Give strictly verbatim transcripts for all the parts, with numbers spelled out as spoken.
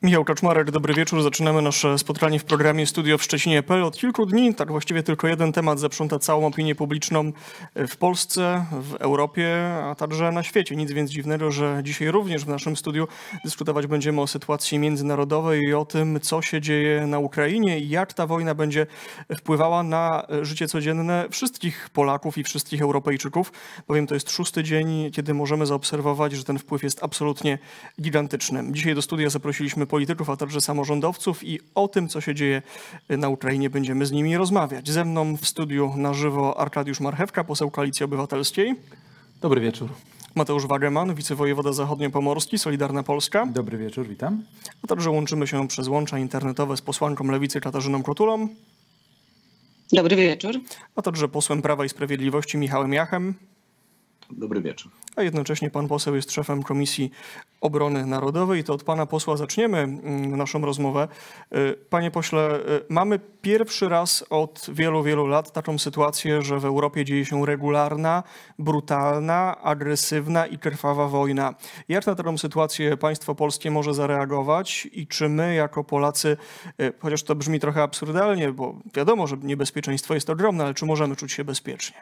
Michał Kaczmarek, dobry wieczór. Zaczynamy nasze spotkanie w programie Studio w Szczecinie kropka p l. Od kilku dni, tak właściwie tylko jeden temat zaprząta całą opinię publiczną w Polsce, w Europie, a także na świecie. Nic więc dziwnego, że dzisiaj również w naszym studiu dyskutować będziemy o sytuacji międzynarodowej i o tym, co się dzieje na Ukrainie i jak ta wojna będzie wpływała na życie codzienne wszystkich Polaków i wszystkich Europejczyków. Bowiem to jest szósty dzień, kiedy możemy zaobserwować, że ten wpływ jest absolutnie gigantyczny. Dzisiaj do studia zaprosiliśmy polityków, a także samorządowców i o tym, co się dzieje na Ukrainie, będziemy z nimi rozmawiać. Ze mną w studiu na żywo Arkadiusz Marchewka, poseł Koalicji Obywatelskiej. Dobry wieczór. Mateusz Wageman, wicewojewoda zachodniopomorski, Solidarna Polska. Dobry wieczór, witam. A także łączymy się przez łącza internetowe z posłanką Lewicy Katarzyną Kotulą. Dobry wieczór. A także posłem Prawa i Sprawiedliwości Michałem Jachem. Dobry wieczór. A jednocześnie pan poseł jest szefem Komisji Obrony Narodowej. To od pana posła zaczniemy naszą rozmowę. Panie pośle, mamy pierwszy raz od wielu, wielu lat taką sytuację, że w Europie dzieje się regularna, brutalna, agresywna i krwawa wojna. Jak na taką sytuację państwo polskie może zareagować i czy my jako Polacy, chociaż to brzmi trochę absurdalnie, bo wiadomo, że niebezpieczeństwo jest ogromne, ale czy możemy czuć się bezpiecznie?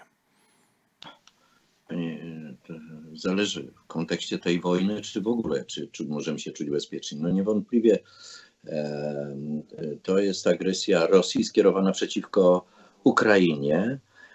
Zależy w kontekście tej wojny, czy w ogóle, czy, czy możemy się czuć bezpiecznie. No niewątpliwie e, to jest agresja Rosji skierowana przeciwko Ukrainie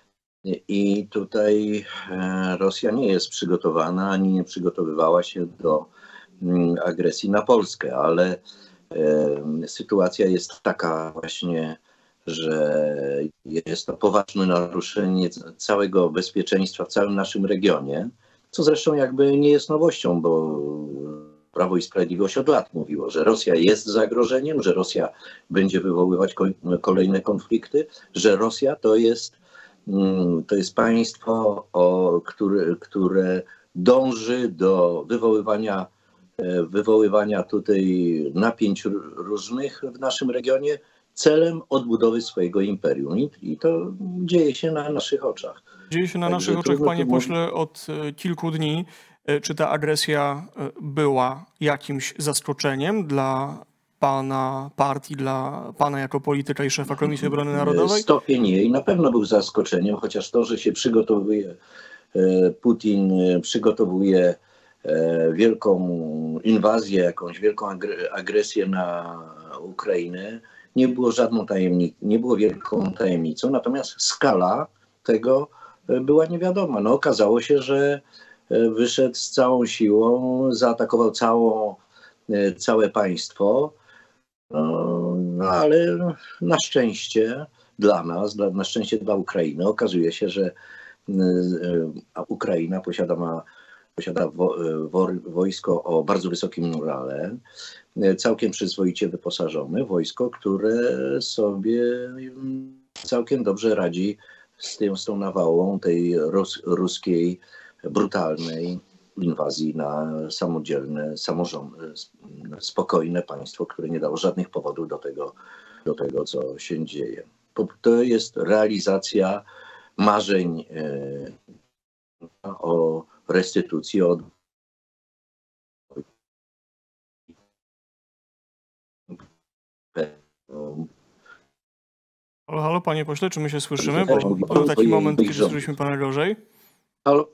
i tutaj e, Rosja nie jest przygotowana, ani nie przygotowywała się do m, agresji na Polskę, ale e, sytuacja jest taka właśnie, że jest to poważne naruszenie całego bezpieczeństwa w całym naszym regionie, co zresztą jakby nie jest nowością, bo Prawo i Sprawiedliwość od lat mówiło, że Rosja jest zagrożeniem, że Rosja będzie wywoływać kolejne konflikty, że Rosja to jest, to jest państwo, o, które, które dąży do wywoływania, wywoływania tutaj napięć różnych w naszym regionie, celem odbudowy swojego imperium. I, i to dzieje się na naszych oczach. Dzieje się na Także naszych oczach, panie pośle, od kilku dni. Czy ta agresja była jakimś zaskoczeniem dla pana partii, dla pana jako polityka i szefa Komisji Obrony Narodowej? Stopień jej na pewno był zaskoczeniem, chociaż to, że się przygotowuje, Putin przygotowuje wielką inwazję, jakąś wielką agresję na Ukrainę, nie było żadną tajemnicą, nie było wielką tajemnicą, natomiast skala tego była niewiadoma. No, okazało się, że wyszedł z całą siłą, zaatakował całą, całe państwo, no, ale na szczęście dla nas, na szczęście dla Ukrainy, okazuje się, że Ukraina posiada, ma, posiada wo, wo, wojsko o bardzo wysokim morale, całkiem przyzwoicie wyposażone wojsko, które sobie całkiem dobrze radzi z, tym, z tą nawałą tej rus, ruskiej brutalnej inwazji na samodzielne, samorząd, spokojne państwo, które nie dało żadnych powodów do tego, do tego co się dzieje. To jest realizacja marzeń e, o restytucji, o Halo, halo, panie pośle, czy my się słyszymy? Bo był taki moment, kiedy słyszeliśmy pana gorzej. Halo?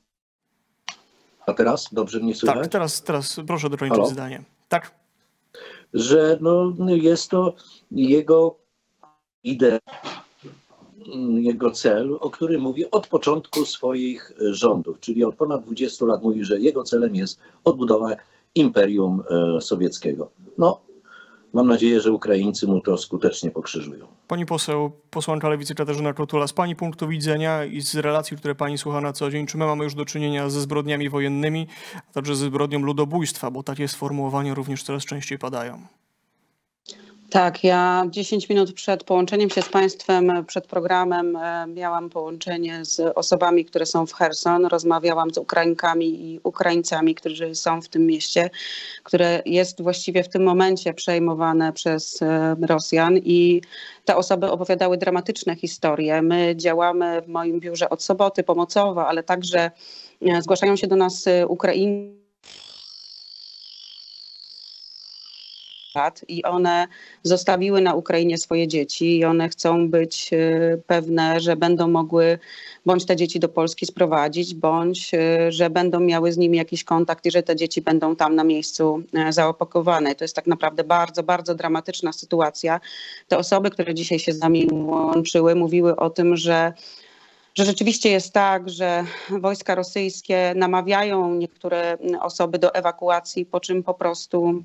A teraz? Dobrze mnie słychać? Tak, teraz, teraz proszę dokończyć halo? zdanie. Tak. Że no, jest to jego idea, jego cel, o którym mówi od początku swoich rządów, czyli od ponad dwudziestu lat mówi, że jego celem jest odbudowa imperium sowieckiego. No, mam nadzieję, że Ukraińcy mu to skutecznie pokrzyżują. Pani poseł, posłanka Lewicy Katarzyna Kotula, z pani punktu widzenia i z relacji, które pani słucha na co dzień, czy my mamy już do czynienia ze zbrodniami wojennymi, a także ze zbrodnią ludobójstwa, bo takie sformułowania również coraz częściej padają? Tak, ja dziesięć minut przed połączeniem się z państwem, przed programem miałam połączenie z osobami, które są w Cherson. Rozmawiałam z Ukrainkami i Ukraińcami, którzy są w tym mieście, które jest właściwie w tym momencie przejmowane przez Rosjan i te osoby opowiadały dramatyczne historie. My działamy w moim biurze od soboty pomocowo, ale także zgłaszają się do nas Ukraińcy. lat i one zostawiły na Ukrainie swoje dzieci i one chcą być pewne, że będą mogły bądź te dzieci do Polski sprowadzić, bądź że będą miały z nimi jakiś kontakt i że te dzieci będą tam na miejscu zaopakowane. To jest tak naprawdę bardzo, bardzo dramatyczna sytuacja. Te osoby, które dzisiaj się z nami łączyły, mówiły o tym, że że rzeczywiście jest tak, że wojska rosyjskie namawiają niektóre osoby do ewakuacji, po czym po prostu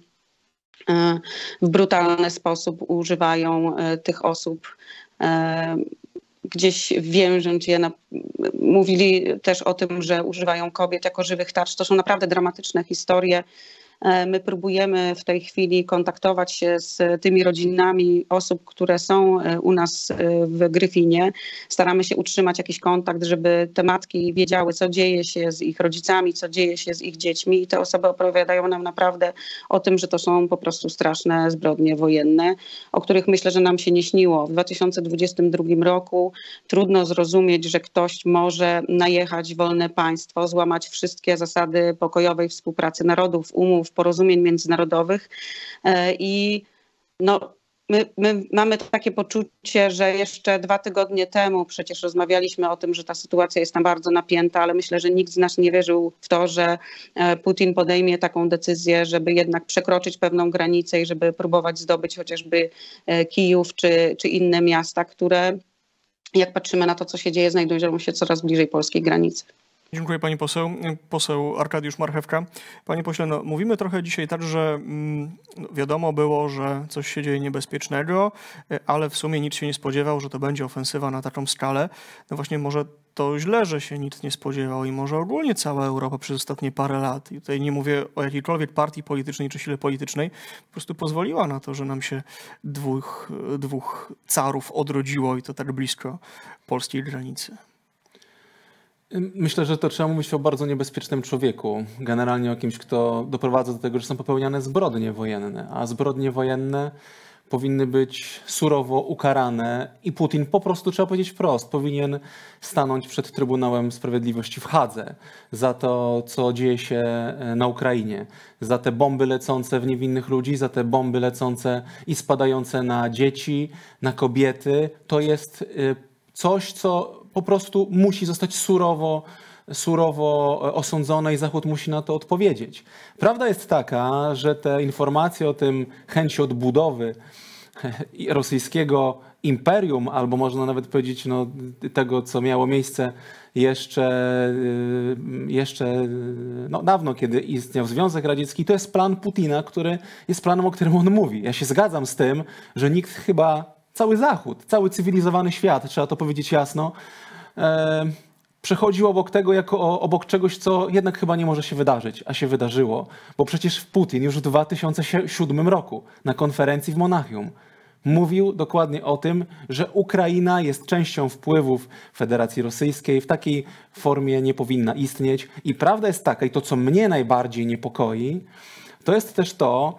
w brutalny sposób używają tych osób, gdzieś więząc je. Mówili też o tym, że używają kobiet jako żywych tarcz. To są naprawdę dramatyczne historie. My próbujemy w tej chwili kontaktować się z tymi rodzinami osób, które są u nas w Gryfinie. Staramy się utrzymać jakiś kontakt, żeby te matki wiedziały, co dzieje się z ich rodzicami, co dzieje się z ich dziećmi. I te osoby opowiadają nam naprawdę o tym, że to są po prostu straszne zbrodnie wojenne, o których myślę, że nam się nie śniło. W dwa tysiące dwudziestym drugim roku trudno zrozumieć, że ktoś może najechać w wolne państwo, złamać wszystkie zasady pokojowej współpracy narodów, umów, porozumień międzynarodowych i no, my, my mamy takie poczucie, że jeszcze dwa tygodnie temu przecież rozmawialiśmy o tym, że ta sytuacja jest tam bardzo napięta, ale myślę, że nikt z nas nie wierzył w to, że Putin podejmie taką decyzję, żeby jednak przekroczyć pewną granicę i żeby próbować zdobyć chociażby Kijów czy, czy inne miasta, które jak patrzymy na to, co się dzieje, znajdują się coraz bliżej polskiej granicy. Dziękuję pani poseł. Poseł Arkadiusz Marchewka. Panie pośle, no, mówimy trochę dzisiaj tak, że mm, wiadomo było, że coś się dzieje niebezpiecznego, ale w sumie nikt się nie spodziewał, że to będzie ofensywa na taką skalę. No właśnie może to źle, że się nikt nie spodziewał i może ogólnie cała Europa przez ostatnie parę lat, i tutaj nie mówię o jakiejkolwiek partii politycznej czy sile politycznej, po prostu pozwoliła na to, że nam się dwóch, dwóch carów odrodziło i to tak blisko polskiej granicy. Myślę, że to trzeba mówić o bardzo niebezpiecznym człowieku. Generalnie o kimś, kto doprowadza do tego, że są popełniane zbrodnie wojenne. A zbrodnie wojenne powinny być surowo ukarane i Putin, po prostu trzeba powiedzieć wprost, powinien stanąć przed Trybunałem Sprawiedliwości w Hadze za to, co dzieje się na Ukrainie. Za te bomby lecące w niewinnych ludzi, za te bomby lecące i spadające na dzieci, na kobiety. To jest coś, co po prostu musi zostać surowo, surowo osądzone i Zachód musi na to odpowiedzieć. Prawda jest taka, że te informacje o tym chęci odbudowy rosyjskiego imperium, albo można nawet powiedzieć no, tego, co miało miejsce jeszcze, jeszcze no, dawno, kiedy istniał Związek Radziecki, to jest plan Putina, który jest planem, o którym on mówi. Ja się zgadzam z tym, że nikt chyba, cały Zachód, cały cywilizowany świat, trzeba to powiedzieć jasno, e, przechodził obok tego jako obok czegoś, co jednak chyba nie może się wydarzyć, a się wydarzyło. Bo przecież Putin już w dwa tysiące siódmym roku na konferencji w Monachium mówił dokładnie o tym, że Ukraina jest częścią wpływów Federacji Rosyjskiej, w takiej formie nie powinna istnieć. I prawda jest taka, i to co mnie najbardziej niepokoi, to jest też to,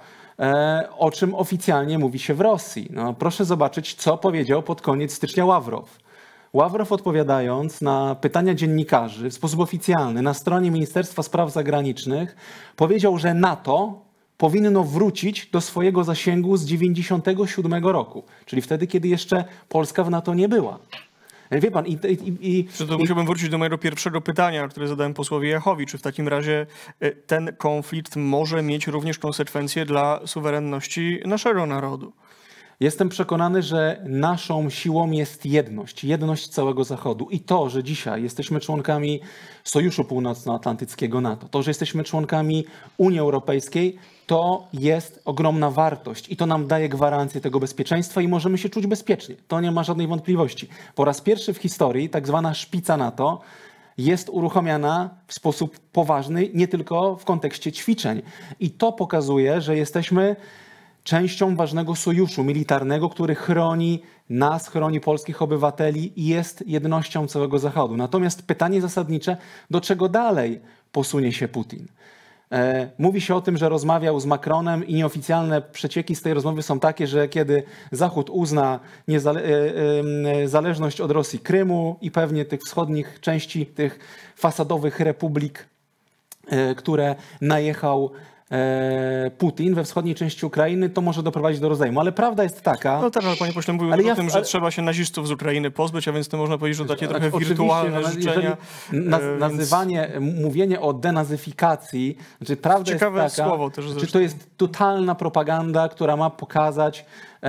o czym oficjalnie mówi się w Rosji. No, proszę zobaczyć, co powiedział pod koniec stycznia Ławrow. Ławrow, odpowiadając na pytania dziennikarzy w sposób oficjalny na stronie Ministerstwa Spraw Zagranicznych, powiedział, że NATO powinno wrócić do swojego zasięgu z dziewięćdziesiątego siódmego roku, czyli wtedy, kiedy jeszcze Polska w NATO nie była. Wie pan, i... i, i Czy to musiałbym wrócić do mojego pierwszego pytania, które zadałem posłowi Jachowi. Czy w takim razie ten konflikt może mieć również konsekwencje dla suwerenności naszego narodu? Jestem przekonany, że naszą siłą jest jedność, jedność całego Zachodu. I to, że dzisiaj jesteśmy członkami Sojuszu Północnoatlantyckiego NATO, to, że jesteśmy członkami Unii Europejskiej, to jest ogromna wartość i to nam daje gwarancję tego bezpieczeństwa i możemy się czuć bezpiecznie. To nie ma żadnej wątpliwości. Po raz pierwszy w historii tak zwana szpica NATO jest uruchamiana w sposób poważny, nie tylko w kontekście ćwiczeń. I to pokazuje, że jesteśmy częścią ważnego sojuszu militarnego, który chroni nas, chroni polskich obywateli i jest jednością całego Zachodu. Natomiast pytanie zasadnicze, do czego dalej posunie się Putin? E, mówi się o tym, że rozmawiał z Macronem i nieoficjalne przecieki z tej rozmowy są takie, że kiedy Zachód uzna niezale- e, e, zależność od Rosji Krymu i pewnie tych wschodnich części, tych fasadowych republik, e, które najechał Putin we wschodniej części Ukrainy, to może doprowadzić do rozejmu. Ale prawda jest taka... No tak, ale panie pośle, mówił ja, o tym, że ale... trzeba się nazistów z Ukrainy pozbyć, a więc to można powiedzieć, że takie ale, trochę wirtualne no, życzenia. Naz, więc... Nazywanie, mówienie o denazyfikacji, znaczy prawda Ciekawe jest taka, słowo też zresztą. Czy to jest totalna propaganda, która ma pokazać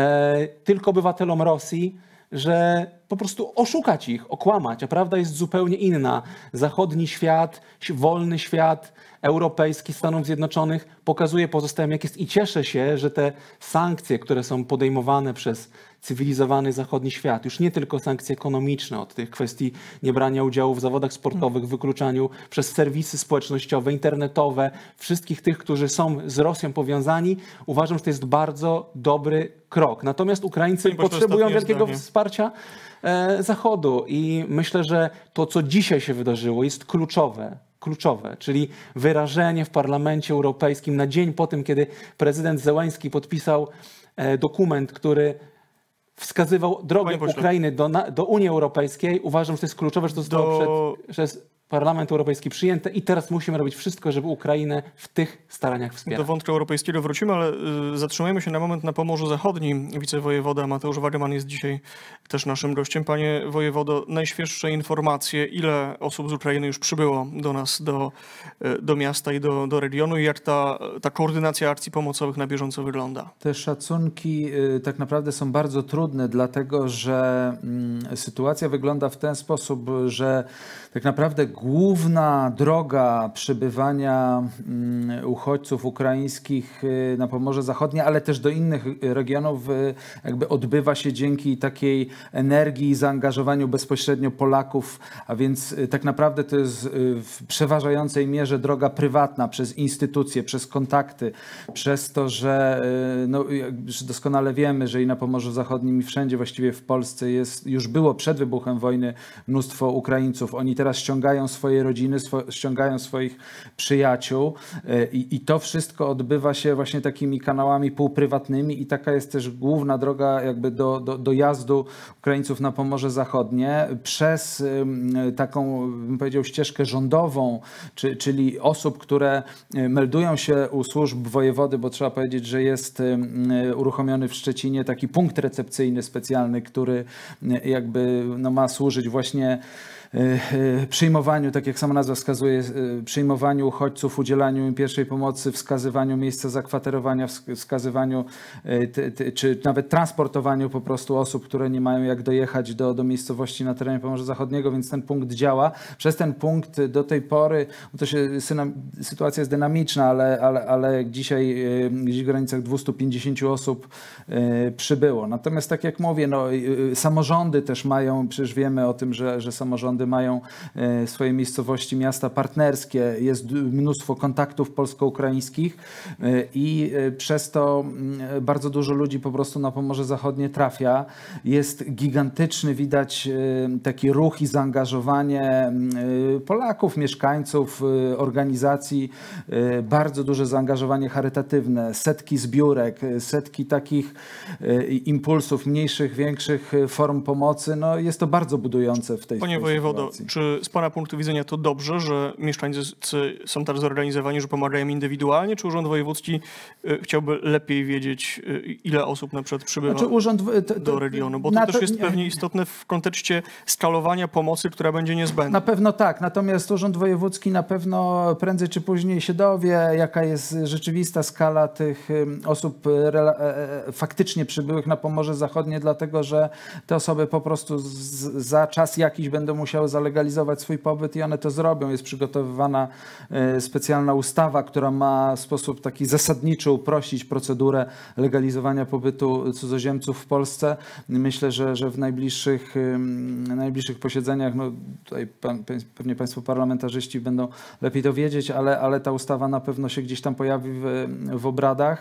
e, tylko obywatelom Rosji, że po prostu oszukać ich, okłamać, a prawda jest zupełnie inna. Zachodni świat, wolny świat, europejski, Stanów Zjednoczonych pokazuje pozostałym, jak jest, i cieszę się, że te sankcje, które są podejmowane przez cywilizowany zachodni świat, już nie tylko sankcje ekonomiczne, od tych kwestii niebrania udziału w zawodach sportowych, wykluczaniu, przez serwisy społecznościowe, internetowe, wszystkich tych, którzy są z Rosją powiązani, uważam, że to jest bardzo dobry krok. Natomiast Ukraińcy potrzebują wielkiego zdanie. wsparcia e, Zachodu i myślę, że to, co dzisiaj się wydarzyło, jest kluczowe. Kluczowe, czyli wyrażenie w Parlamencie Europejskim na dzień po tym, kiedy prezydent Zełenski podpisał e, dokument, który wskazywał drogę Ukrainy do, na, do Unii Europejskiej. Uważam, że to jest kluczowe, że to zostało do... przed, przez Parlament Europejski przyjęte i teraz musimy robić wszystko, żeby Ukrainę w tych staraniach wspierać. Do wątku europejskiego wrócimy, ale y, zatrzymajmy się na moment na Pomorzu Zachodnim. Wicewojewoda Mateusz Waryman jest dzisiaj też naszym gościem. Panie wojewodo, najświeższe informacje, ile osób z Ukrainy już przybyło do nas, do, do miasta i do, do regionu i jak ta, ta koordynacja akcji pomocowych na bieżąco wygląda? Te szacunki y, tak naprawdę są bardzo trudne, dlatego że y, sytuacja wygląda w ten sposób, że tak naprawdę główna droga przybywania uchodźców ukraińskich na Pomorze Zachodnie, ale też do innych regionów jakby odbywa się dzięki takiej energii i zaangażowaniu bezpośrednio Polaków, a więc tak naprawdę to jest w przeważającej mierze droga prywatna przez instytucje, przez kontakty, przez to, że no, doskonale wiemy, że i na Pomorzu Zachodnim i wszędzie właściwie w Polsce jest, już było przed wybuchem wojny mnóstwo Ukraińców. Oni teraz ściągają swoje rodziny, swo, ściągają swoich przyjaciół i, i to wszystko odbywa się właśnie takimi kanałami półprywatnymi i taka jest też główna droga jakby do, do, dojazdu Ukraińców na Pomorze Zachodnie przez taką, bym powiedział, ścieżkę rządową, czy, czyli osób, które meldują się u służb wojewody, bo trzeba powiedzieć, że jest uruchomiony w Szczecinie taki punkt recepcyjny specjalny, który jakby no, ma służyć właśnie przyjmowaniu, tak jak sama nazwa wskazuje, przyjmowaniu uchodźców, udzielaniu im pierwszej pomocy, wskazywaniu miejsca zakwaterowania, wskazywaniu czy nawet transportowaniu po prostu osób, które nie mają jak dojechać do, do miejscowości na terenie Pomorza Zachodniego, więc ten punkt działa. Przez ten punkt do tej pory, to się, sytuacja jest dynamiczna, ale, ale, ale dzisiaj gdzieś w granicach dwieście pięćdziesiąt osób przybyło. Natomiast tak jak mówię, no, samorządy też mają, przecież wiemy o tym, że, że samorządy mają swoje miejscowości, miasta partnerskie, jest mnóstwo kontaktów polsko-ukraińskich i przez to bardzo dużo ludzi po prostu na Pomorze Zachodnie trafia. Jest gigantyczny, widać taki ruch i zaangażowanie Polaków, mieszkańców, organizacji, bardzo duże zaangażowanie charytatywne, setki zbiórek, setki takich impulsów, mniejszych, większych form pomocy. No, jest to bardzo budujące w tej Panie wojewodo, czy z pana punktu widzenia to dobrze, że mieszkańcy są tak zorganizowani, że pomagają indywidualnie, czy Urząd Wojewódzki chciałby lepiej wiedzieć, ile osób na przykład przybywa znaczy, urząd, to, to, do regionu? Bo to, to też jest pewnie istotne w kontekście skalowania pomocy, która będzie niezbędna. Na pewno tak, natomiast Urząd Wojewódzki na pewno prędzej czy później się dowie, jaka jest rzeczywista skala tych osób faktycznie przybyłych na Pomorze Zachodnie, dlatego że te osoby po prostu z, za czas jakiś będą musiały zalegalizować swój pobyt i one to zrobią. Jest przygotowywana specjalna ustawa, która ma w sposób taki zasadniczy uprościć procedurę legalizowania pobytu cudzoziemców w Polsce. Myślę, że, że w najbliższych, najbliższych posiedzeniach, no tutaj pan, pewnie państwo parlamentarzyści będą lepiej to wiedzieć, ale, ale ta ustawa na pewno się gdzieś tam pojawi w, w obradach,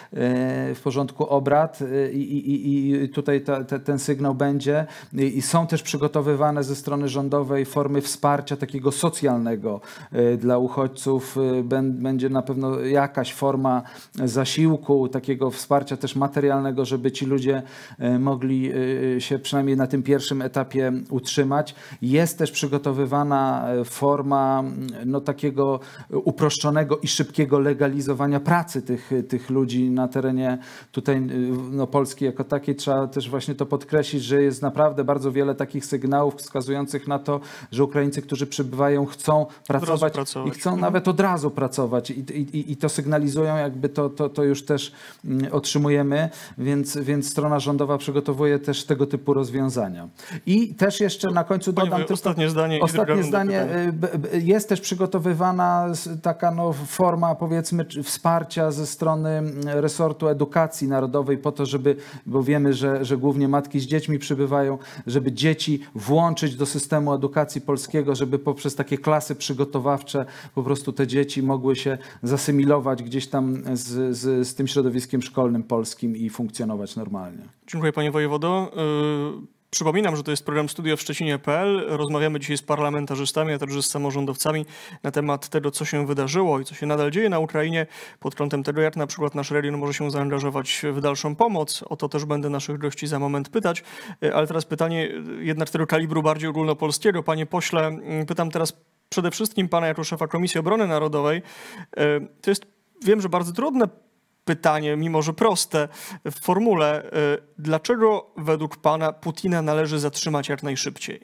w porządku obrad i, i, i tutaj ta, ta, ten sygnał będzie. I są też przygotowywane ze strony rządu rządowej formy wsparcia takiego socjalnego dla uchodźców. Będzie na pewno jakaś forma zasiłku, takiego wsparcia też materialnego, żeby ci ludzie mogli się przynajmniej na tym pierwszym etapie utrzymać. Jest też przygotowywana forma no, takiego uproszczonego i szybkiego legalizowania pracy tych, tych ludzi na terenie tutaj no, Polski jako takiej. Trzeba też właśnie to podkreślić, że jest naprawdę bardzo wiele takich sygnałów wskazujących na to, że Ukraińcy, którzy przybywają, chcą pracować, pracować. i chcą mhm. nawet od razu pracować i, i, i to sygnalizują, jakby to, to, to już też otrzymujemy, więc, więc strona rządowa przygotowuje też tego typu rozwiązania. I też jeszcze na końcu dodam Panie, tylko ostatnie zdanie. Ostatnie zdanie. Jest też przygotowywana taka no, forma, powiedzmy, wsparcia ze strony resortu edukacji narodowej po to, żeby, bo wiemy, że, że głównie matki z dziećmi przybywają, żeby dzieci włączyć do systemu edukacji polskiego, żeby poprzez takie klasy przygotowawcze po prostu te dzieci mogły się zasymilować gdzieś tam z, z, z tym środowiskiem szkolnym polskim i funkcjonować normalnie. Dziękuję panie wojewodo. Przypominam, że to jest program Studio w Szczecinie kropka p l. Rozmawiamy dzisiaj z parlamentarzystami, a także z samorządowcami na temat tego, co się wydarzyło i co się nadal dzieje na Ukrainie pod kątem tego, jak na przykład nasz region może się zaangażować w dalszą pomoc. O to też będę naszych gości za moment pytać. Ale teraz pytanie jednak tego kalibru bardziej ogólnopolskiego. Panie pośle, pytam teraz przede wszystkim pana jako szefa Komisji Obrony Narodowej. To jest, wiem, że bardzo trudne pytanie, mimo że proste w formule. Dlaczego według pana Putina należy zatrzymać jak najszybciej?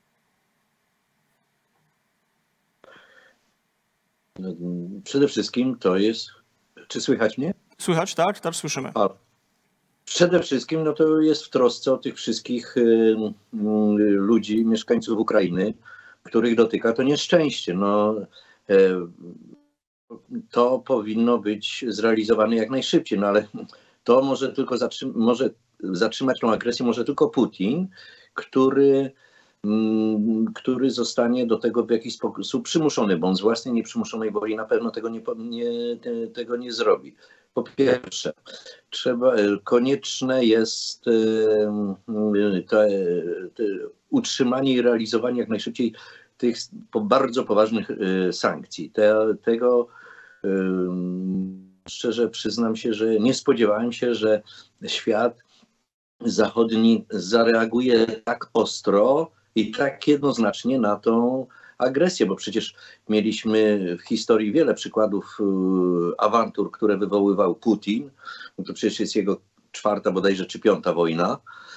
Przede wszystkim to jest... Czy słychać mnie? Słychać, tak? Tak, słyszymy. A przede wszystkim no to jest w trosce o tych wszystkich y, y, ludzi, mieszkańców Ukrainy, których dotyka to nieszczęście. No, y, to powinno być zrealizowane jak najszybciej, no ale to może tylko zatrzym może zatrzymać tą agresję może tylko Putin, który, mm, który zostanie do tego w jakiś sposób przymuszony, bo on z własnej nieprzymuszonej woli na pewno tego nie, nie, te, tego nie zrobi. Po pierwsze, trzeba, konieczne jest te, te utrzymanie i realizowanie jak najszybciej tych bardzo poważnych sankcji. Te, tego szczerze przyznam się, że nie spodziewałem się, że świat zachodni zareaguje tak ostro i tak jednoznacznie na tą agresję, bo przecież mieliśmy w historii wiele przykładów awantur, które wywoływał Putin. No to przecież jest jego czwarta bodajże czy piąta wojna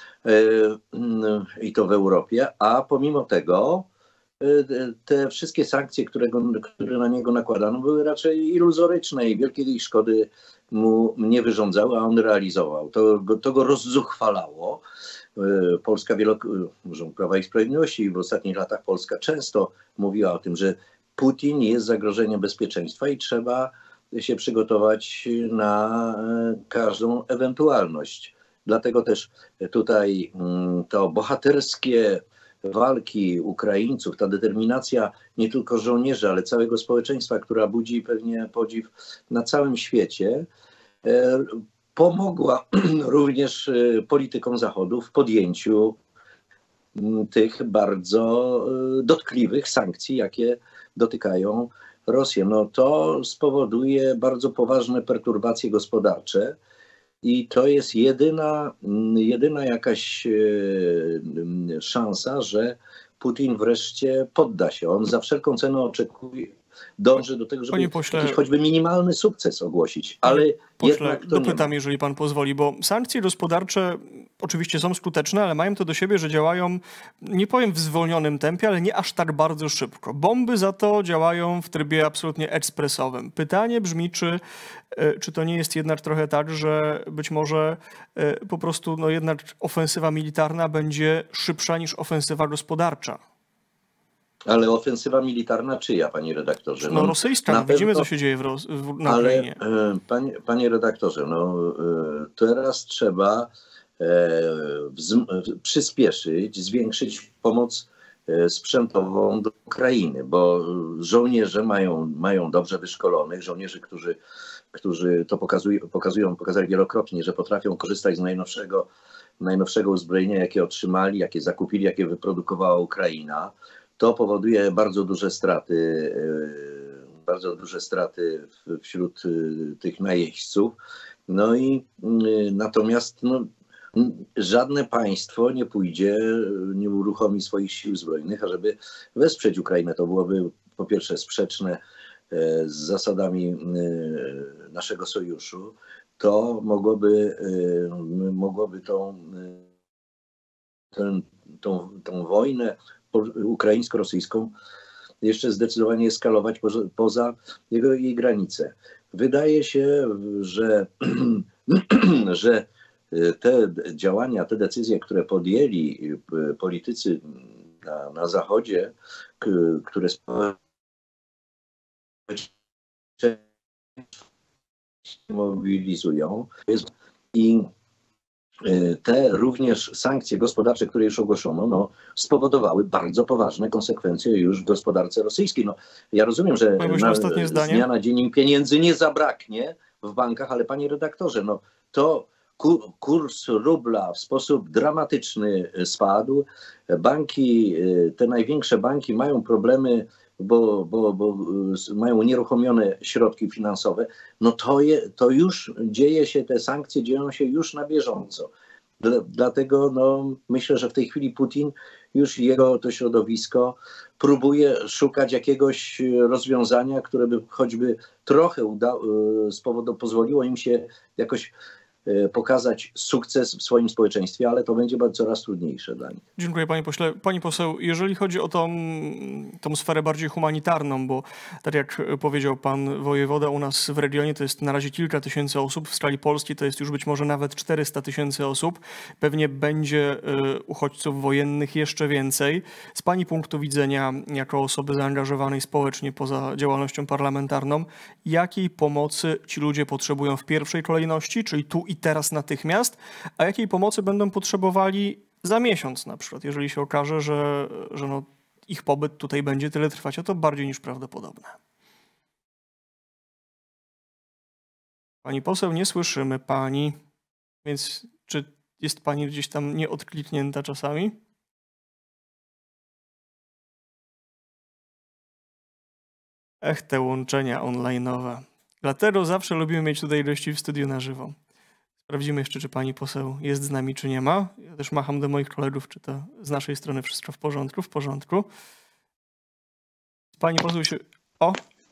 i to w Europie, a pomimo tego te wszystkie sankcje, które, go, które na niego nakładano, były raczej iluzoryczne i wielkiej szkody mu nie wyrządzały, a on realizował. To, to go rozzuchwalało. Polska wielokrotnie, Prawa i Sprawiedliwości w ostatnich latach Polska często mówiła o tym, że Putin jest zagrożeniem bezpieczeństwa i trzeba się przygotować na każdą ewentualność. Dlatego też tutaj to bohaterskie walki Ukraińców, ta determinacja nie tylko żołnierzy, ale całego społeczeństwa, która budzi pewnie podziw na całym świecie, pomogła również politykom Zachodu w podjęciu tych bardzo dotkliwych sankcji, jakie dotykają Rosję. No to spowoduje bardzo poważne perturbacje gospodarcze. I to jest jedyna, jedyna jakaś szansa, że Putin wreszcie podda się. On za wszelką cenę oczekuje, dąży do tego, żeby pośle, jakiś choćby minimalny sukces ogłosić. Ale pośle, jednak to dopytam, jeżeli pan pozwoli, bo sankcje gospodarcze oczywiście są skuteczne, ale mają to do siebie, że działają, nie powiem w zwolnionym tempie, ale nie aż tak bardzo szybko. Bomby za to działają w trybie absolutnie ekspresowym. Pytanie brzmi, czy, czy to nie jest jednak trochę tak, że być może po prostu no jednak ofensywa militarna będzie szybsza niż ofensywa gospodarcza. Ale ofensywa militarna czyja, panie redaktorze? No, no rosyjska, no, widzimy co się dzieje w, Ros w na ale, Ukrainie. Panie, panie redaktorze, no teraz trzeba przyspieszyć, zwiększyć pomoc sprzętową do Ukrainy, bo żołnierze mają, mają dobrze wyszkolonych, żołnierzy, którzy, którzy to pokazują, pokazują, pokazali wielokrotnie, że potrafią korzystać z najnowszego najnowszego uzbrojenia, jakie otrzymali, jakie zakupili, jakie wyprodukowała Ukraina. To powoduje bardzo duże straty, bardzo duże straty wśród tych najeźdźców. No i natomiast no, żadne państwo nie pójdzie, nie uruchomi swoich sił zbrojnych, ażeby wesprzeć Ukrainę. To byłoby po pierwsze sprzeczne z zasadami naszego sojuszu. To mogłoby, mogłoby tą, tą, tą, tą wojnę ukraińsko-rosyjską jeszcze zdecydowanie eskalować poza, poza jego, jej granice. Wydaje się, że, że te działania, te decyzje, które podjęli politycy na, na Zachodzie, które mobilizują i te również sankcje gospodarcze, które już ogłoszono, no, spowodowały bardzo poważne konsekwencje już w gospodarce rosyjskiej. No, ja rozumiem, że na, z dnia na dzień im pieniędzy nie zabraknie w bankach, ale panie redaktorze, no, to kurs rubla w sposób dramatyczny spadł. Banki, te największe banki mają problemy, bo, bo, bo mają unieruchomione środki finansowe. No to, je, to już dzieje się, te sankcje dzieją się już na bieżąco. Dlatego no, myślę, że w tej chwili Putin, już jego to środowisko próbuje szukać jakiegoś rozwiązania, które by choćby trochę uda, z powodu pozwoliło im się jakoś pokazać sukces w swoim społeczeństwie, ale to będzie coraz trudniejsze dla nich. Dziękuję panie pośle. Pani poseł, jeżeli chodzi o tą, tą sferę bardziej humanitarną, bo tak jak powiedział pan wojewoda, u nas w regionie to jest na razie kilka tysięcy osób, w skali Polski to jest już być może nawet czterysta tysięcy osób, pewnie będzie uchodźców wojennych jeszcze więcej. Z pani punktu widzenia, jako osoby zaangażowanej społecznie poza działalnością parlamentarną, jakiej pomocy ci ludzie potrzebują w pierwszej kolejności, czyli tu i teraz natychmiast, a jakiej pomocy będą potrzebowali za miesiąc na przykład, jeżeli się okaże, że, że no, ich pobyt tutaj będzie tyle trwać, a to bardziej niż prawdopodobne. Pani poseł, nie słyszymy pani, więc czy jest pani gdzieś tam nieodkliknięta czasami? Ech, te łączenia online'owe. Dlatego zawsze lubimy mieć tutaj gości w studiu na żywo. Sprawdzimy jeszcze, czy pani poseł jest z nami, czy nie ma. Ja też macham do moich kolegów, czy to z naszej strony wszystko w porządku, w porządku. Pani poseł się... O!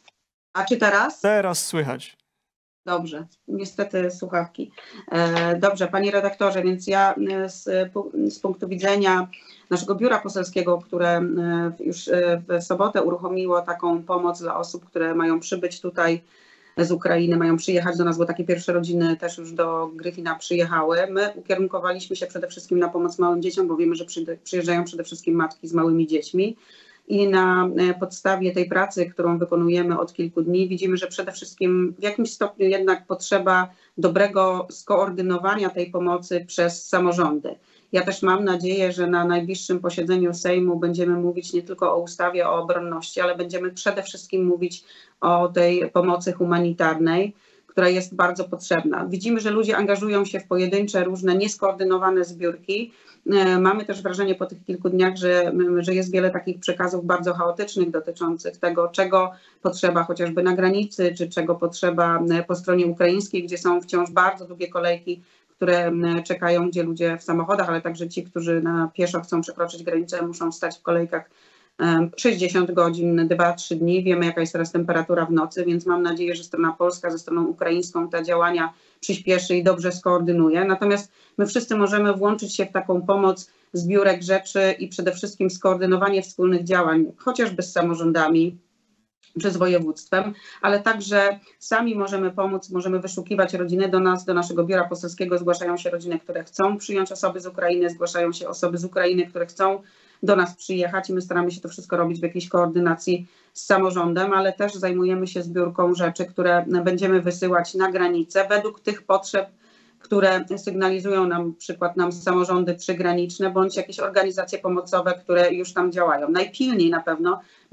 A czy teraz? Teraz słychać. Dobrze, niestety słuchawki. Dobrze, panie redaktorze, więc ja z, z punktu widzenia naszego biura poselskiego, które już w sobotę uruchomiło taką pomoc dla osób, które mają przybyć tutaj z Ukrainy, mają przyjechać do nas, bo takie pierwsze rodziny też już do Gryfina przyjechały. My ukierunkowaliśmy się przede wszystkim na pomoc małym dzieciom, bo wiemy, że przyjeżdżają przede wszystkim matki z małymi dziećmi. I na podstawie tej pracy, którą wykonujemy od kilku dni, widzimy, że przede wszystkim w jakimś stopniu jednak potrzeba dobrego skoordynowania tej pomocy przez samorządy. Ja też mam nadzieję, że na najbliższym posiedzeniu Sejmu będziemy mówić nie tylko o ustawie o obronności, ale będziemy przede wszystkim mówić o tej pomocy humanitarnej, która jest bardzo potrzebna. Widzimy, że ludzie angażują się w pojedyncze, różne nieskoordynowane zbiórki. Mamy też wrażenie po tych kilku dniach, że, że jest wiele takich przekazów bardzo chaotycznych dotyczących tego, czego potrzeba chociażby na granicy, czy czego potrzeba po stronie ukraińskiej, gdzie są wciąż bardzo długie kolejki, które czekają, gdzie ludzie w samochodach, ale także ci, którzy na pieszo chcą przekroczyć granicę, muszą stać w kolejkach sześćdziesiąt godzin, dwa trzy dni. Wiemy, jaka jest teraz temperatura w nocy, więc mam nadzieję, że strona polska ze stroną ukraińską te działania przyspieszy i dobrze skoordynuje. Natomiast my wszyscy możemy włączyć się w taką pomoc zbiórek rzeczy i przede wszystkim skoordynowanie wspólnych działań, chociażby z samorządami czy z województwem, ale także sami możemy pomóc, możemy wyszukiwać rodziny do nas, do naszego biura poselskiego. Zgłaszają się rodziny, które chcą przyjąć osoby z Ukrainy, zgłaszają się osoby z Ukrainy, które chcą do nas przyjechać i my staramy się to wszystko robić w jakiejś koordynacji z samorządem, ale też zajmujemy się zbiórką rzeczy, które będziemy wysyłać na granicę według tych potrzeb, które sygnalizują nam, przykład nam samorządy przygraniczne bądź jakieś organizacje pomocowe, które już tam działają. Najpilniej na pewno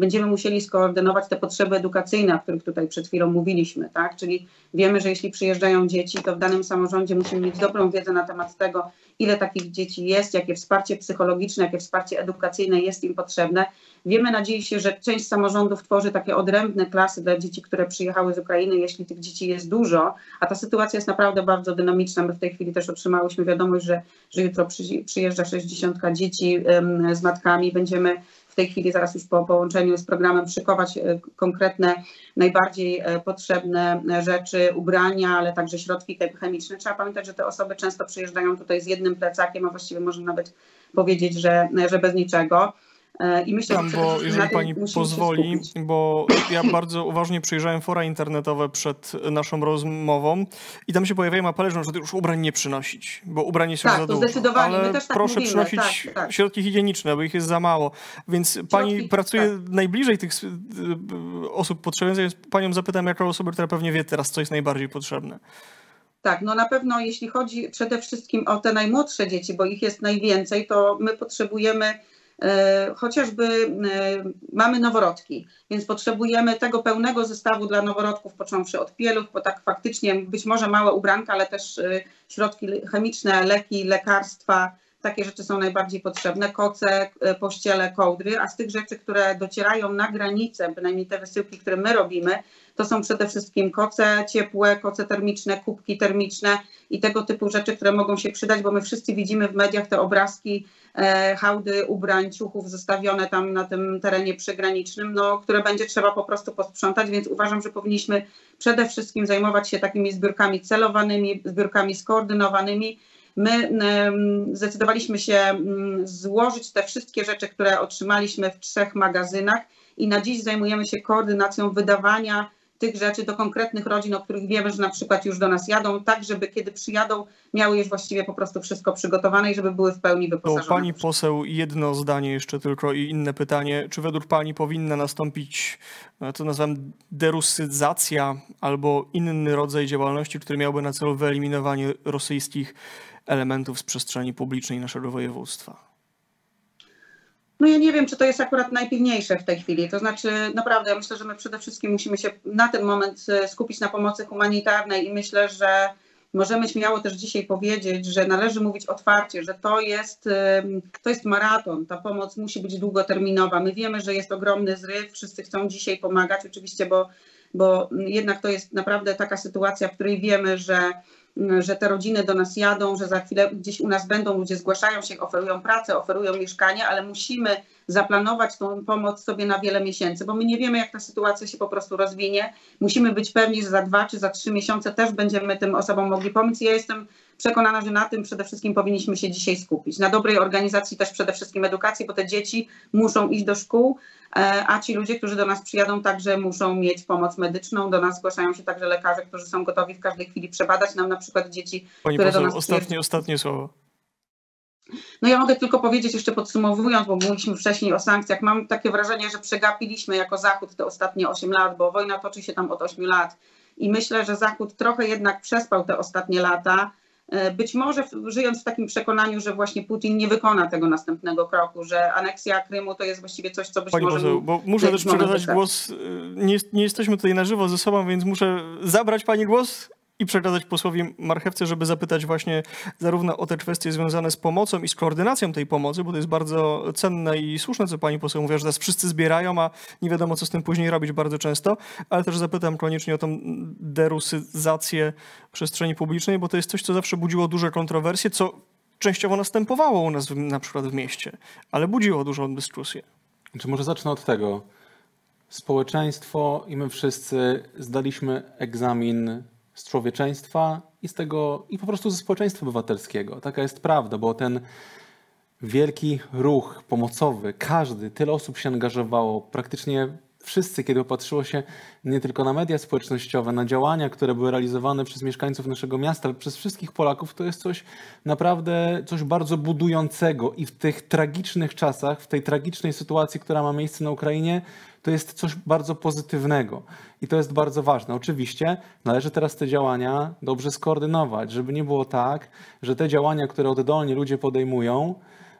będziemy musieli skoordynować te potrzeby edukacyjne, o których tutaj przed chwilą mówiliśmy, tak? Czyli wiemy, że jeśli przyjeżdżają dzieci, to w danym samorządzie musimy mieć dobrą wiedzę na temat tego, ile takich dzieci jest, jakie wsparcie psychologiczne, jakie wsparcie edukacyjne jest im potrzebne. Wiemy, nadzieję się, że część samorządów tworzy takie odrębne klasy dla dzieci, które przyjechały z Ukrainy, jeśli tych dzieci jest dużo, a ta sytuacja jest naprawdę bardzo dynamiczna. My w tej chwili też otrzymałyśmy wiadomość, że, że jutro przy, przyjeżdża sześćdziesiąt dzieci um, z matkami. Będziemy w tej chwili zaraz już po połączeniu z programem szykować konkretne, najbardziej potrzebne rzeczy, ubrania, ale także środki chemiczne. Trzeba pamiętać, że te osoby często przyjeżdżają tutaj z jednym plecakiem, a właściwie można nawet powiedzieć, że, że bez niczego. I myślę, Tam, że bo jeżeli pani pozwoli, bo ja bardzo uważnie przejrzałem fora internetowe przed naszą rozmową i tam się pojawiają apele, że na przykład już ubrań nie przynosić, bo ubrań jest tak, już za to dużo. zdecydowanie. Ale my też tak proszę mówimy. przynosić tak, tak. środki higieniczne, bo ich jest za mało. Więc środki, pani pracuje tak. najbliżej tych osób potrzebujących, więc panią zapytam jako osobę, która pewnie wie teraz, co jest najbardziej potrzebne. Tak, no na pewno jeśli chodzi przede wszystkim o te najmłodsze dzieci, bo ich jest najwięcej, to my potrzebujemy E, chociażby e, mamy noworodki, więc potrzebujemy tego pełnego zestawu dla noworodków, począwszy od pieluch, bo tak faktycznie być może małe ubranka, ale też e, środki chemiczne, leki, lekarstwa, takie rzeczy są najbardziej potrzebne, koce, e, pościele, kołdry, a z tych rzeczy, które docierają na granicę, bynajmniej te wysyłki, które my robimy, to są przede wszystkim koce ciepłe, koce termiczne, kubki termiczne i tego typu rzeczy, które mogą się przydać, bo my wszyscy widzimy w mediach te obrazki, e, hałdy ubrań, ciuchów zostawione tam na tym terenie przygranicznym, no, które będzie trzeba po prostu posprzątać, więc uważam, że powinniśmy przede wszystkim zajmować się takimi zbiórkami celowanymi, zbiórkami skoordynowanymi. My e, zdecydowaliśmy się m, złożyć te wszystkie rzeczy, które otrzymaliśmy w trzech magazynach i na dziś zajmujemy się koordynacją wydawania tych rzeczy do konkretnych rodzin, o których wiemy, że na przykład już do nas jadą, tak żeby kiedy przyjadą, miały już właściwie po prostu wszystko przygotowane i żeby były w pełni wyposażone. To pani poseł, jedno zdanie jeszcze tylko i inne pytanie. Czy według pani powinna nastąpić, to nazywam derusyzacja albo inny rodzaj działalności, który miałby na celu wyeliminowanie rosyjskich elementów z przestrzeni publicznej naszego województwa? No ja nie wiem, czy to jest akurat najpilniejsze w tej chwili. To znaczy naprawdę ja myślę, że my przede wszystkim musimy się na ten moment skupić na pomocy humanitarnej i myślę, że możemy śmiało też dzisiaj powiedzieć, że należy mówić otwarcie, że to jest, to jest maraton. Ta pomoc musi być długoterminowa. My wiemy, że jest ogromny zryw, wszyscy chcą dzisiaj pomagać oczywiście, bo, bo jednak to jest naprawdę taka sytuacja, w której wiemy, że że te rodziny do nas jadą, że za chwilę gdzieś u nas będą, ludzie zgłaszają się, oferują pracę, oferują mieszkanie, ale musimy zaplanować tą pomoc sobie na wiele miesięcy, bo my nie wiemy, jak ta sytuacja się po prostu rozwinie. Musimy być pewni, że za dwa czy za trzy miesiące też będziemy tym osobom mogli pomóc i ja jestem przekonana, że na tym przede wszystkim powinniśmy się dzisiaj skupić. Na dobrej organizacji też przede wszystkim edukacji, bo te dzieci muszą iść do szkół, a ci ludzie, którzy do nas przyjadą, także muszą mieć pomoc medyczną. Do nas zgłaszają się także lekarze, którzy są gotowi w każdej chwili przebadać nam na przykład dzieci, Pani które poseł, do nas ostatnie, ostatnie słowo. No ja mogę tylko powiedzieć jeszcze podsumowując, bo mówiliśmy wcześniej o sankcjach, mam takie wrażenie, że przegapiliśmy jako Zachód te ostatnie osiem lat, bo wojna toczy się tam od ośmiu lat i myślę, że Zachód trochę jednak przespał te ostatnie lata. Być może żyjąc w takim przekonaniu, że właśnie Putin nie wykona tego następnego kroku, że aneksja Krymu to jest właściwie coś, co być Pani może... poseł, bo muszę też przekazać głos, nie, nie jesteśmy tutaj na żywo ze sobą, więc muszę zabrać pani głos i przekazać posłowi Marchewce, żeby zapytać właśnie zarówno o te kwestie związane z pomocą i z koordynacją tej pomocy, bo to jest bardzo cenne i słuszne, co pani poseł mówiła, że teraz wszyscy zbierają, a nie wiadomo, co z tym później robić bardzo często, ale też zapytam koniecznie o tą derusyzację przestrzeni publicznej, bo to jest coś, co zawsze budziło duże kontrowersje, co częściowo następowało u nas w, na przykład w mieście, ale budziło dużą dyskusję. Czy może zacznę od tego. Społeczeństwo i my wszyscy zdaliśmy egzamin z człowieczeństwa i z tego, i po prostu ze społeczeństwa obywatelskiego. Taka jest prawda, bo ten wielki ruch pomocowy, każdy, tyle osób się angażowało, praktycznie wszyscy, kiedy popatrzyło się nie tylko na media społecznościowe, na działania, które były realizowane przez mieszkańców naszego miasta, ale przez wszystkich Polaków, to jest coś naprawdę, coś bardzo budującego i w tych tragicznych czasach, w tej tragicznej sytuacji, która ma miejsce na Ukrainie, to jest coś bardzo pozytywnego i to jest bardzo ważne. Oczywiście należy teraz te działania dobrze skoordynować, żeby nie było tak, że te działania, które oddolnie ludzie podejmują,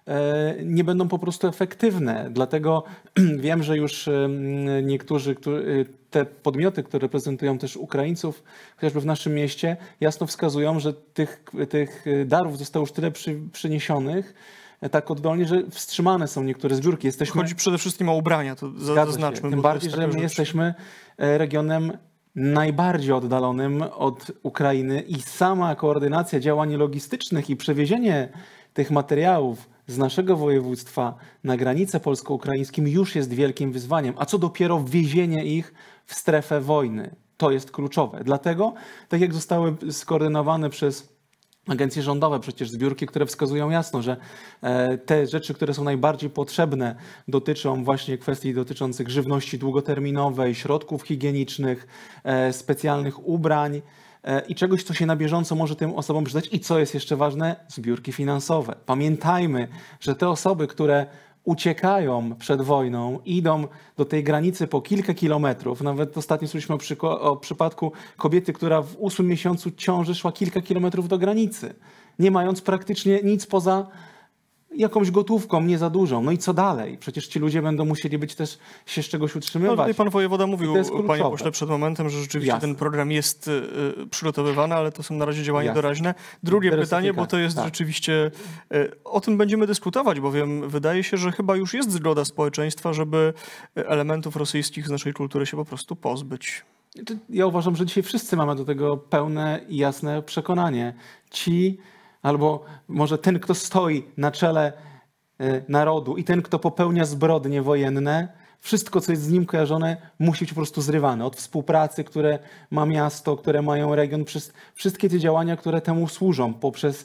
nie będą po prostu efektywne. Dlatego wiem, że już niektórzy, te podmioty, które reprezentują też Ukraińców, chociażby w naszym mieście, jasno wskazują, że tych, tych darów zostało już tyle przy, przyniesionych, tak oddolnie, że wstrzymane są niektóre zbiórki. Jesteśmy... Chodzi przede wszystkim o ubrania, to zaznaczmy. Tym bardziej, że my rzecz. jesteśmy regionem najbardziej oddalonym od Ukrainy i sama koordynacja działań logistycznych i przewiezienie tych materiałów z naszego województwa na granicę polsko-ukraińską już jest wielkim wyzwaniem, a co dopiero wwiezienie ich w strefę wojny. To jest kluczowe. Dlatego, tak jak zostały skoordynowane przez agencje rządowe przecież zbiórki, które wskazują jasno, że te rzeczy, które są najbardziej potrzebne, dotyczą właśnie kwestii dotyczących żywności długoterminowej, środków higienicznych, specjalnych ubrań i czegoś, co się na bieżąco może tym osobom przydać. I co jest jeszcze ważne? Zbiórki finansowe. Pamiętajmy, że te osoby, które uciekają przed wojną, idą do tej granicy po kilka kilometrów. Nawet ostatnio słyszeliśmy o, przyko- o przypadku kobiety, która w ósmym miesiącu ciąży szła kilka kilometrów do granicy, nie mając praktycznie nic poza jakąś gotówką, nie za dużą. No i co dalej? Przecież ci ludzie będą musieli być też się z czegoś utrzymywać. No tutaj pan wojewoda mówił, panie pośle, przed momentem, że rzeczywiście Jasne. ten program jest y, przygotowywany, ale to są na razie działania Jasne. doraźne. Drugie pytanie, bo to jest tak. rzeczywiście, y, o tym będziemy dyskutować, bowiem wydaje się, że chyba już jest zgoda społeczeństwa, żeby elementów rosyjskich z naszej kultury się po prostu pozbyć. Ja uważam, że dzisiaj wszyscy mamy do tego pełne i jasne przekonanie. Ci albo może ten, kto stoi na czele narodu i ten, kto popełnia zbrodnie wojenne, wszystko, co jest z nim kojarzone, musi być po prostu zrywane. Od współpracy, które ma miasto, które mają region, przez wszystkie te działania, które temu służą, poprzez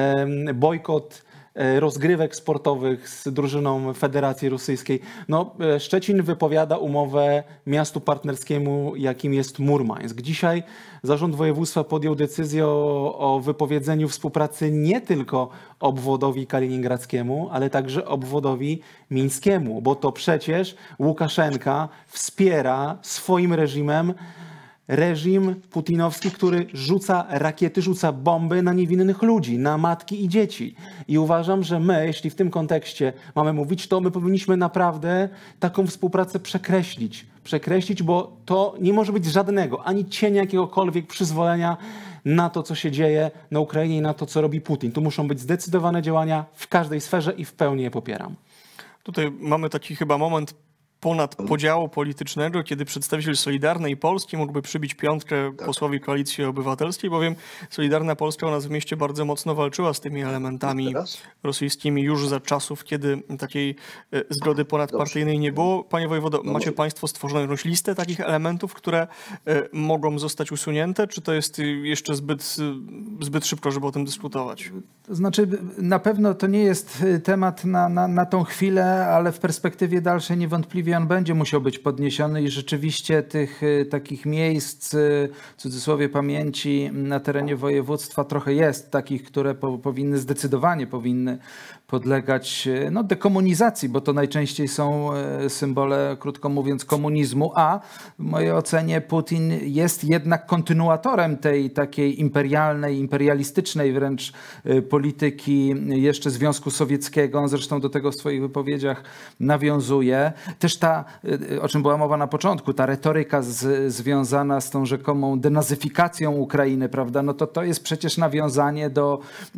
bojkot rozgrywek sportowych z drużyną Federacji Rosyjskiej. No, Szczecin wypowiada umowę miastu partnerskiemu, jakim jest Murmańsk. Dzisiaj Zarząd Województwa podjął decyzję o, o wypowiedzeniu współpracy nie tylko obwodowi kaliningradzkiemu, ale także obwodowi mińskiemu, bo to przecież Łukaszenka wspiera swoim reżimem reżim putinowski, który rzuca rakiety, rzuca bomby na niewinnych ludzi, na matki i dzieci. I uważam, że my, jeśli w tym kontekście mamy mówić, to my powinniśmy naprawdę taką współpracę przekreślić. Przekreślić, bo to nie może być żadnego, ani cienia jakiegokolwiek przyzwolenia na to, co się dzieje na Ukrainie i na to, co robi Putin. Tu muszą być zdecydowane działania w każdej sferze i w pełni je popieram. Tutaj mamy taki chyba moment ponad podziału politycznego, kiedy przedstawiciel Solidarnej Polski mógłby przybić piątkę tak. posłowi Koalicji Obywatelskiej, bowiem Solidarna Polska u nas w mieście bardzo mocno walczyła z tymi elementami rosyjskimi już za czasów, kiedy takiej zgody ponadpartyjnej nie było. Panie wojewodo, no macie państwo stworzoną jakąś listę takich elementów, które mogą zostać usunięte, czy to jest jeszcze zbyt, zbyt szybko, żeby o tym dyskutować? To znaczy, na pewno to nie jest temat na, na, na tą chwilę, ale w perspektywie dalszej niewątpliwie on będzie musiał być podniesiony i rzeczywiście tych y, takich miejsc, y, w cudzysłowie pamięci na terenie województwa trochę jest, takich, które po, powinny zdecydowanie powinny podlegać no, dekomunizacji, bo to najczęściej są y, symbole, krótko mówiąc, komunizmu, a w mojej ocenie Putin jest jednak kontynuatorem tej takiej imperialnej, imperialistycznej wręcz y, polityki jeszcze Związku Sowieckiego. On zresztą do tego w swoich wypowiedziach nawiązuje. Też ta, o czym była mowa na początku, ta retoryka z, związana z tą rzekomą denazyfikacją Ukrainy, prawda, no to to jest przecież nawiązanie do,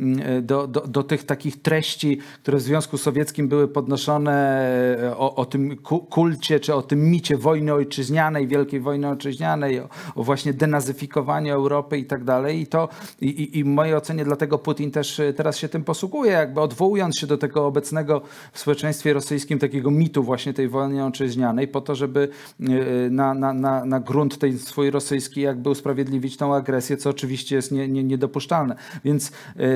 do, do, do tych takich treści, które w Związku Sowieckim były podnoszone o, o tym kulcie, czy o tym micie wojny ojczyźnianej, wielkiej wojny ojczyźnianej, o, o właśnie denazyfikowaniu Europy i tak dalej. I to i, i, i w mojej ocenie dlatego Putin też teraz się tym posługuje, jakby odwołując się do tego obecnego w społeczeństwie rosyjskim takiego mitu właśnie tej wojny ojczyźnianej, po to, żeby na, na, na, na grunt tej swój rosyjski jakby usprawiedliwić tą agresję, co oczywiście jest nie, nie, niedopuszczalne. Więc yy,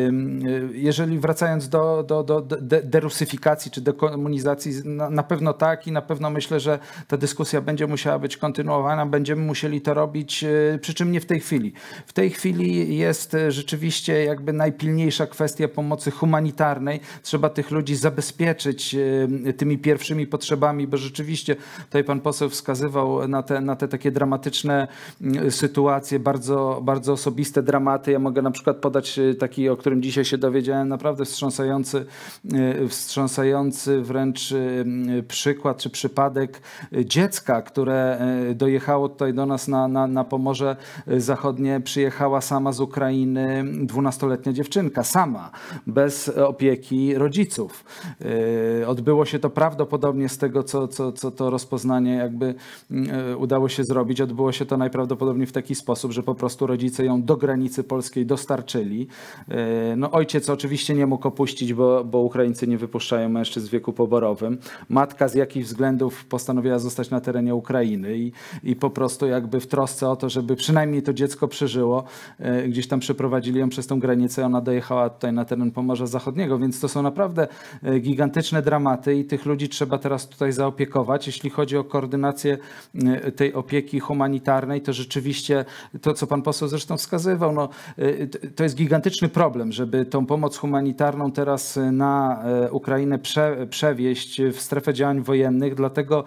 jeżeli wracając do, do, do de, derusyfikacji czy dekomunizacji, na, na pewno tak i na pewno myślę, że ta dyskusja będzie musiała być kontynuowana, będziemy musieli to robić, yy, przy czym nie w tej chwili. W tej chwili jest rzeczywiście jakby najpilniejsza kwestia pomocy humanitarnej. Trzeba tych ludzi zabezpieczyć yy, tymi pierwszymi potrzebami, bo rzeczywiście tutaj pan poseł wskazywał na te, na te takie dramatyczne sytuacje, bardzo, bardzo osobiste dramaty. Ja mogę na przykład podać taki, o którym dzisiaj się dowiedziałem, naprawdę wstrząsający, wstrząsający wręcz przykład czy przypadek dziecka, które dojechało tutaj do nas na, na, na Pomorze Zachodnie, przyjechała sama z Ukrainy dwunastoletnia dziewczynka, sama, bez opieki rodziców. Odbyło się to prawdopodobnie z tego, co, co, co to rozpoznanie jakby udało się zrobić. Odbyło się to najprawdopodobniej w taki sposób, że po prostu rodzice ją do granicy polskiej dostarczyli. No, ojciec oczywiście nie mógł opuścić, bo, bo Ukraińcy nie wypuszczają mężczyzn w wieku poborowym. Matka z jakichś względów postanowiła zostać na terenie Ukrainy i, i po prostu jakby w trosce o to, żeby przynajmniej to dziecko przeżyło, gdzieś tam przeprowadzili ją przez tą granicę. Ona dojechała tutaj na teren Pomorza Zachodniego, więc to są naprawdę gigantyczne dramaty i tych ludzi trzeba teraz tutaj zaopiekować. Jeśli chodzi o koordynację tej opieki humanitarnej, to rzeczywiście to, co pan poseł zresztą wskazywał, no, to jest gigantyczny problem, żeby tą pomoc humanitarną teraz na Ukrainę prze, przewieźć w strefę działań wojennych, dlatego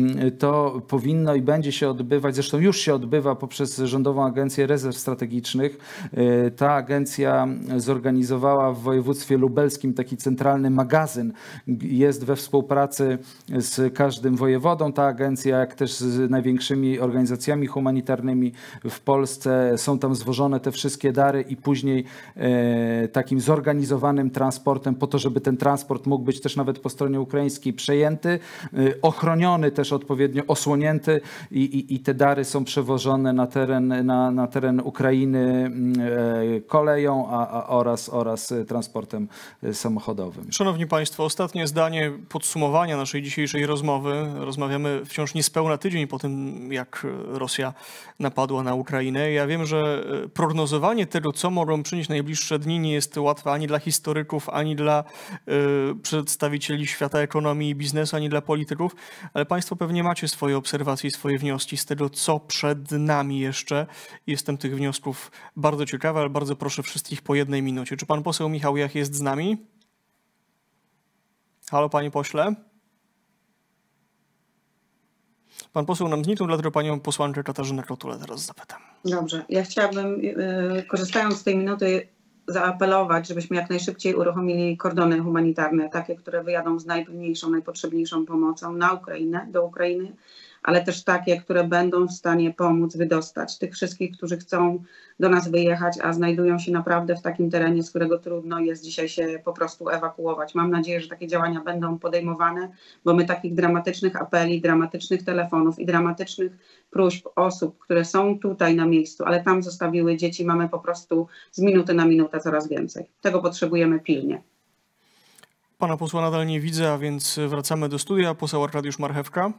to powinno i będzie się odbywać, zresztą już się odbywa poprzez Rządową Agencję Rezerw Strategicznych. Ta agencja zorganizowała w województwie lubelskim taki centralny magazyn. Jest we współpracy z każdym wojewodą ta agencja, jak też z największymi organizacjami humanitarnymi w Polsce. Są tam zwożone te wszystkie dary i później e, takim zorganizowanym transportem po to, żeby ten transport mógł być też nawet po stronie ukraińskiej przejęty, e, ochroniony też odpowiednio, osłonięty i, i, i te dary są przewożone na teren, na, na teren Ukrainy e, koleją a, a, oraz, oraz transportem samochodowym. Szanowni Państwo, ostatnie zdanie podsumowania naszej dzisiejszej rozmowy. Rozmawiamy wciąż niespełna tydzień po tym, jak Rosja napadła na Ukrainę. Ja wiem, że prognozowanie tego, co mogą przynieść najbliższe dni, nie jest łatwe ani dla historyków, ani dla y, przedstawicieli świata ekonomii i biznesu, ani dla polityków, ale Państwo pewnie macie swoje obserwacje i swoje wnioski z tego, co przed nami jeszcze. Jestem tych wniosków bardzo ciekawy, ale bardzo proszę wszystkich po jednej minucie. Czy pan poseł Michał Jach jest z nami? Halo, panie pośle? Pan poseł nam zniknął, dlatego panią posłankę Katarzynę Krotulę teraz zapytam. Dobrze. Ja chciałabym, korzystając z tej minuty, zaapelować, żebyśmy jak najszybciej uruchomili kordony humanitarne, takie, które wyjadą z najpilniejszą, najpotrzebniejszą pomocą na Ukrainę, do Ukrainy, ale też takie, które będą w stanie pomóc wydostać tych wszystkich, którzy chcą do nas wyjechać, a znajdują się naprawdę w takim terenie, z którego trudno jest dzisiaj się po prostu ewakuować. Mam nadzieję, że takie działania będą podejmowane, bo my takich dramatycznych apeli, dramatycznych telefonów i dramatycznych próśb osób, które są tutaj na miejscu, ale tam zostawiły dzieci, mamy po prostu z minuty na minutę coraz więcej. Tego potrzebujemy pilnie. Pana posła nadal nie widzę, a więc wracamy do studia. Poseł Arkadiusz Marchewka.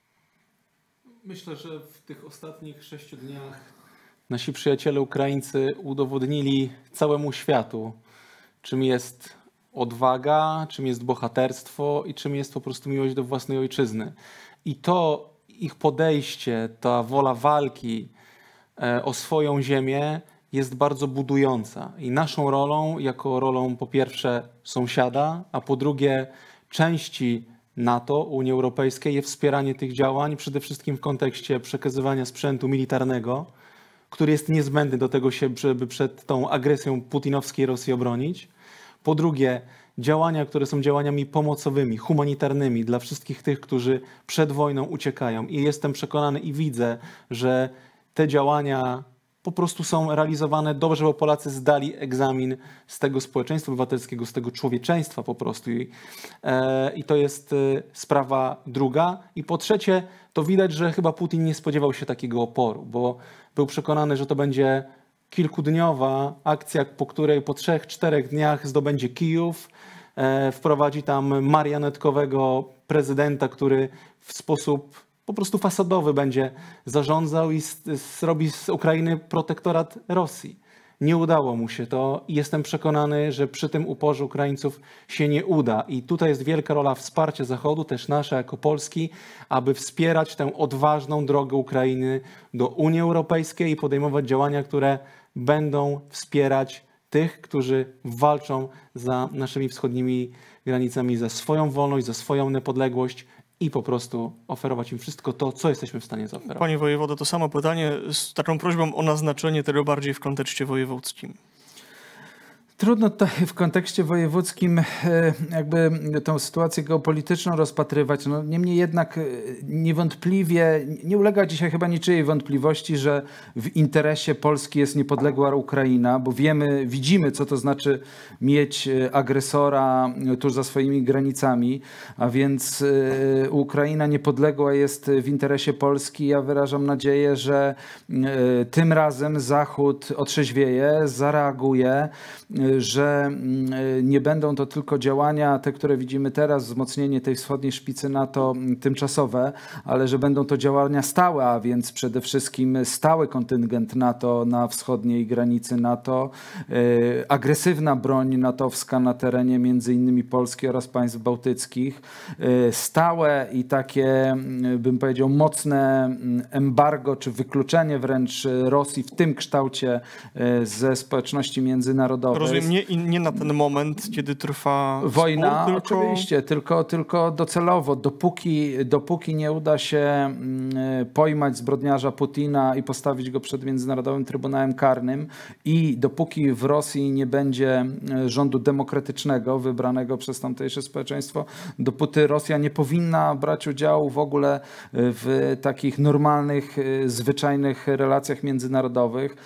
Myślę, że w tych ostatnich sześciu dniach nasi przyjaciele Ukraińcy udowodnili całemu światu, czym jest odwaga, czym jest bohaterstwo i czym jest po prostu miłość do własnej ojczyzny. I to ich podejście, ta wola walki o swoją ziemię jest bardzo budująca. I naszą rolą, jako rolą po pierwsze sąsiada, a po drugie części NATO, Unii Europejskiej, jest wspieranie tych działań, przede wszystkim w kontekście przekazywania sprzętu militarnego, który jest niezbędny do tego, żeby przed tą agresją putinowskiej Rosji obronić. Po drugie, działania, które są działaniami pomocowymi, humanitarnymi dla wszystkich tych, którzy przed wojną uciekają. I jestem przekonany i widzę, że te działania po prostu są realizowane dobrze, bo Polacy zdali egzamin z tego społeczeństwa obywatelskiego, z tego człowieczeństwa po prostu. I, e, i to jest e, sprawa druga. I po trzecie, to widać, że chyba Putin nie spodziewał się takiego oporu, bo był przekonany, że to będzie kilkudniowa akcja, po której po trzech, czterech dniach zdobędzie Kijów, e, wprowadzi tam marionetkowego prezydenta, który w sposób po prostu fasadowy będzie zarządzał i zrobi z Ukrainy protektorat Rosji. Nie udało mu się to i jestem przekonany, że przy tym uporze Ukraińców się nie uda. I tutaj jest wielka rola wsparcia Zachodu, też nasza jako Polski, aby wspierać tę odważną drogę Ukrainy do Unii Europejskiej i podejmować działania, które będą wspierać tych, którzy walczą za naszymi wschodnimi granicami, za swoją wolność, za swoją niepodległość i po prostu oferować im wszystko to, co jesteśmy w stanie zaoferować. Panie wojewodo, to samo pytanie z taką prośbą o naznaczenie tego bardziej w kontekście wojewódzkim. Trudno tutaj w kontekście wojewódzkim jakby tą sytuację geopolityczną rozpatrywać. No, niemniej jednak niewątpliwie nie ulega dzisiaj chyba niczyjej wątpliwości, że w interesie Polski jest niepodległa Ukraina, bo wiemy, widzimy, co to znaczy mieć agresora tuż za swoimi granicami, a więc Ukraina niepodległa jest w interesie Polski. Ja wyrażam nadzieję, że tym razem Zachód otrzeźwieje, zareaguje, że nie będą to tylko działania, te, które widzimy teraz, wzmocnienie tej wschodniej szpicy NATO tymczasowe, ale że będą to działania stałe, a więc przede wszystkim stały kontyngent NATO na wschodniej granicy NATO, agresywna broń natowska na terenie między innymi Polski oraz państw bałtyckich, stałe i takie, bym powiedział, mocne embargo, czy wykluczenie wręcz Rosji w tym kształcie ze społeczności międzynarodowej. Rozumiem, nie, nie na ten moment, kiedy trwa wojna, spór, tylko... oczywiście, tylko, tylko docelowo. Dopóki, dopóki nie uda się pojmać zbrodniarza Putina i postawić go przed Międzynarodowym Trybunałem Karnym i dopóki w Rosji nie będzie rządu demokratycznego wybranego przez tamtejsze społeczeństwo, dopóty Rosja nie powinna brać udziału w ogóle w takich normalnych, zwyczajnych relacjach międzynarodowych.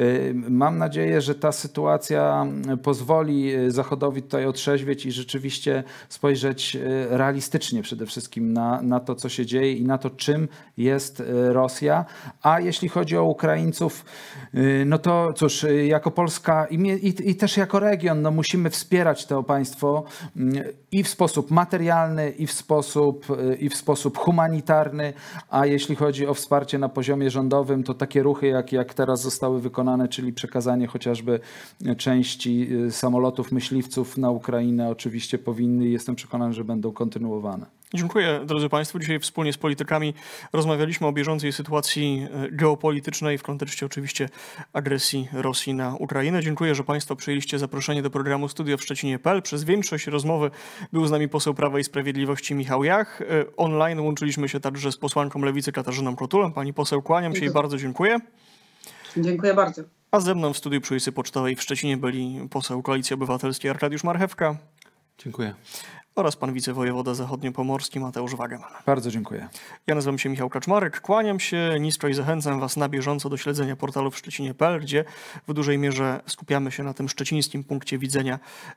Mam nadzieję, że ta sytuacja pozwoli Zachodowi tutaj otrzeźwieć i rzeczywiście spojrzeć realistycznie przede wszystkim na, na to, co się dzieje i na to, czym jest Rosja. A jeśli chodzi o Ukraińców, no to cóż, jako Polska i, i, i też jako region, no musimy wspierać to państwo i w sposób materialny, i w sposób, i w sposób humanitarny, a jeśli chodzi o wsparcie na poziomie rządowym, to takie ruchy, jak, jak teraz zostały wykonane, czyli przekazanie chociażby części samolotów myśliwców na Ukrainę, oczywiście powinny i jestem przekonany, że będą kontynuowane. Dziękuję, drodzy Państwo. Dzisiaj wspólnie z politykami rozmawialiśmy o bieżącej sytuacji geopolitycznej w kontekście oczywiście agresji Rosji na Ukrainę. Dziękuję, że Państwo przyjęliście zaproszenie do programu Studio w Szczecinie kropka p l. Przez większość rozmowy był z nami poseł Prawa i Sprawiedliwości Michał Jach. Online łączyliśmy się także z posłanką Lewicy Katarzyną Kotulą. Pani poseł, kłaniam się i bardzo dziękuję. Dziękuję bardzo. A ze mną w studiu przy ulicy Pocztowej w Szczecinie byli poseł Koalicji Obywatelskiej Arkadiusz Marchewka. Dziękuję. Oraz pan wicewojewoda zachodniopomorski Mateusz Wageman. Bardzo dziękuję. Ja nazywam się Michał Kaczmarek, kłaniam się nisko i zachęcam was na bieżąco do śledzenia portalu w Szczecinie kropka p l, gdzie w dużej mierze skupiamy się na tym szczecińskim punkcie widzenia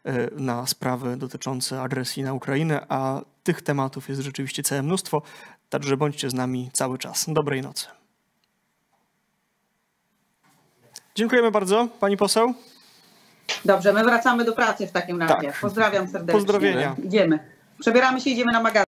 na sprawy dotyczące agresji na Ukrainę, a tych tematów jest rzeczywiście całe mnóstwo, także bądźcie z nami cały czas. Dobrej nocy. Dziękujemy bardzo, pani poseł. Dobrze, my wracamy do pracy w takim razie. Tak. Pozdrawiam serdecznie. Pozdrowienia. Idziemy. Przebieramy się, idziemy na magazyn.